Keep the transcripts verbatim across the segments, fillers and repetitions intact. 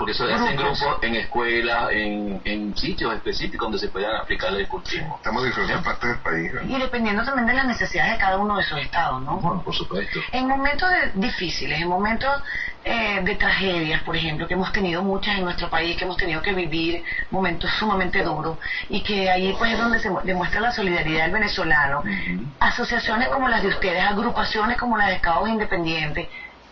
porque eso hacen grupos en escuelas, en, en sitios específicos donde se puedan aplicar el cultismo. Estamos en diferentes partes del país, ¿no? Y dependiendo también de las necesidades de cada uno de esos estados, ¿no? Bueno, por supuesto. En momentos de, difíciles, en momentos eh, de tragedias, por ejemplo, que hemos tenido muchas en nuestro país, que hemos tenido que vivir momentos sumamente duros, y que ahí pues es donde se demuestra la solidaridad del venezolano. Uh-huh. Asociaciones como las de ustedes, agrupaciones como las de Estados Independientes,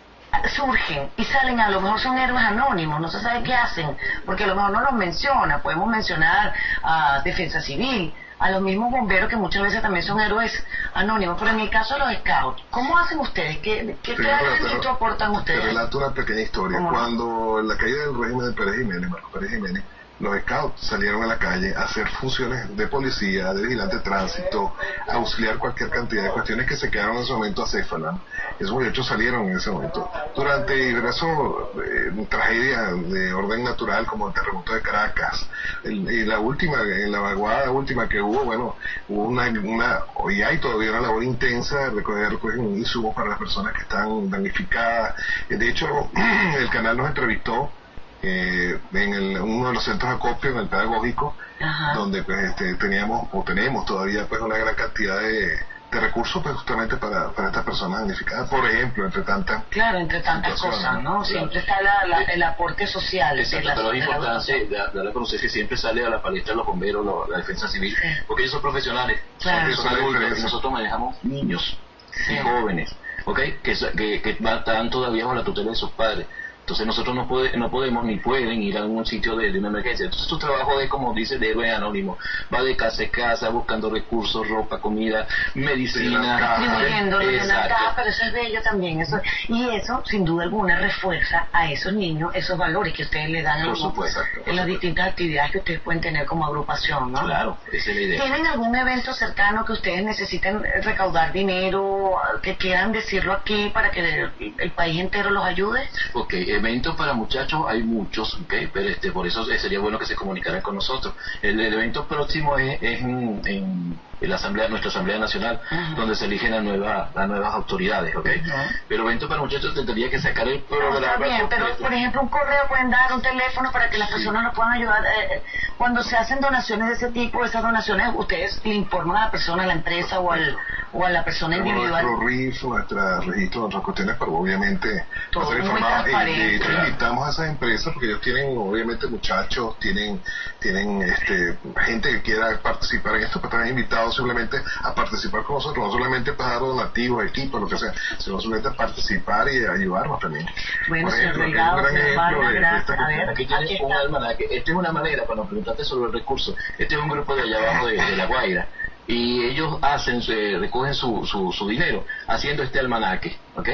surgen y salen, a lo mejor son héroes anónimos, no se sabe qué hacen, porque a lo mejor no los menciona. Podemos mencionar a Defensa Civil, a los mismos bomberos, que muchas veces también son héroes anónimos, pero en el caso de los scouts, ¿cómo hacen ustedes? ¿Qué, qué claramente aportan ustedes? Te relato una pequeña historia. Cuando en la caída del régimen de Pérez Jiménez, Marco Pérez Jiménez, los scouts salieron a la calle a hacer funciones de policía, de vigilante de tránsito, a auxiliar cualquier cantidad de cuestiones que se quedaron en ese momento acéfalas. Esos muchachos salieron en ese momento. Durante diversas eh, tragedias de orden natural, como el terremoto de Caracas, el, y la última, en la vaguada última que hubo, bueno, hubo una, una hoy hay todavía una labor intensa de recoger, recoger insumos para las personas que están damnificadas. De hecho, el canal nos entrevistó Eh, en el, uno de los centros de acopio, en el pedagógico, ajá, donde pues este, teníamos o tenemos todavía pues una gran cantidad de, de recursos pues justamente para, para estas personas damnificadas, por ejemplo, entre tantas claro entre tantas cosas, ¿no? Claro. Siempre está la, la, el aporte social. Exacto, pero es importante darle a conocer que siempre sale a la palestra los bomberos, lo, la defensa civil, sí, porque ellos son profesionales, claro, son adultos, y nosotros manejamos niños, sí, y jóvenes, ¿ok? Que, que, que están todavía bajo la tutela de sus padres. Entonces nosotros no, puede, no podemos ni pueden ir a un sitio de, de una emergencia. Entonces tu trabajo es, como dice, de héroe anónimo. Va de casa a casa buscando recursos, ropa, comida, medicina. Distribuyendo en la caja, pero eso es bello también. Eso, y eso, sin duda alguna, refuerza a esos niños esos valores que ustedes le dan a los, supuesto, en las distintas actividades que ustedes pueden tener como agrupación, ¿no? Claro, esa es la idea. ¿Tienen algún evento cercano que ustedes necesiten recaudar dinero, que quieran decirlo aquí para que el, el país entero los ayude? Ok, eventos para muchachos hay muchos, okay, pero este por eso sería bueno que se comunicaran con nosotros. El, el evento próximo es, es en, en, en la asamblea, nuestra asamblea nacional, uh-huh, donde se eligen las nuevas las nuevas autoridades, okay. Uh-huh. Pero eventos para muchachos tendría que sacar el programa. Está bien, pero por ejemplo un correo pueden dar, un teléfono para que las personas, sí, nos puedan ayudar. Eh, cuando se hacen donaciones de ese tipo, esas donaciones, ustedes le informan a la persona, a la empresa o al o a la persona individual. Nuestro R I F, nuestro registro, nuestras cuestiones, pero obviamente todo muy transparente. transparente. De hecho, invitamos a esas empresas porque ellos tienen, obviamente, muchachos, tienen tienen este gente que quiera participar en esto, pero están invitados simplemente a participar con nosotros, no solamente para dar donativos, equipos, lo que sea, sino simplemente a participar y a ayudarnos también. Bueno, por ejemplo, Delgado, un gran ejemplo de, de esta cuestión. Aquí tienes un almanaque. Esta es una manera, cuando preguntaste sobre el recurso, este es un grupo de allá abajo de, de La Guaira, y ellos hacen, se recogen su, su, su dinero haciendo este almanaque, ¿ok?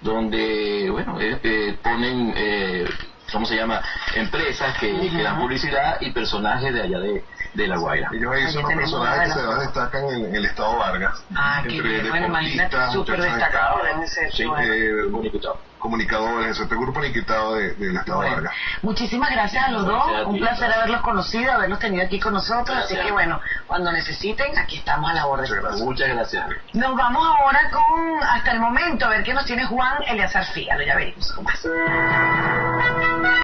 Donde, bueno, eh, eh, ponen, eh, ¿cómo se llama? Empresas que, uh-huh, que dan publicidad y personajes de allá de, de La Guaira. Ellos ahí son los personajes que se destacan en, en el estado Vargas. Ah, qué bien, bueno, imagínate, súper destacado deben ser. Sí, eh, comunicadores, este grupo iniquitado de, del estado bueno, Vargas. Muchísimas gracias a los dos, un placer haberlos conocido, haberlos tenido aquí con nosotros, gracias. Así que bueno, cuando necesiten, aquí estamos a la orden. Muchas gracias. Muchas gracias. Nos vamos ahora con, hasta el momento, a ver qué nos tiene Juan Eleazar Fígaro, ya veremos cómo es.